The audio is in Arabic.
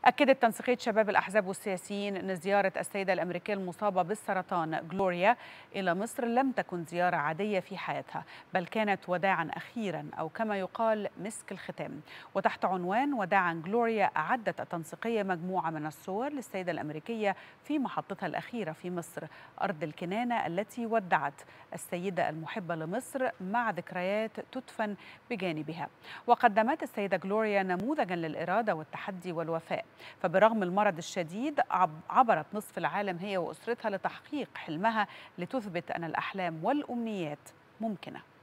أكدت تنسيقية شباب الأحزاب والسياسيين أن زيارة السيدة الأمريكية المصابة بالسرطان جلوريا إلى مصر لم تكن زيارة عادية في حياتها، بل كانت وداعا أخيرا أو كما يقال مسك الختام. وتحت عنوان وداعا جلوريا أعدت التنسيقية مجموعة من الصور للسيدة الأمريكية في محطتها الأخيرة في مصر، أرض الكنانة التي ودعت السيدة المحبة لمصر مع ذكريات تدفن بجانبها. وقدمت السيدة جلوريا نموذجا للإرادة والتحدي والوفاء، فبرغم المرض الشديد عبرت نصف العالم هي وأسرتها لتحقيق حلمها، لتثبت أن الأحلام والأمنيات ممكنة.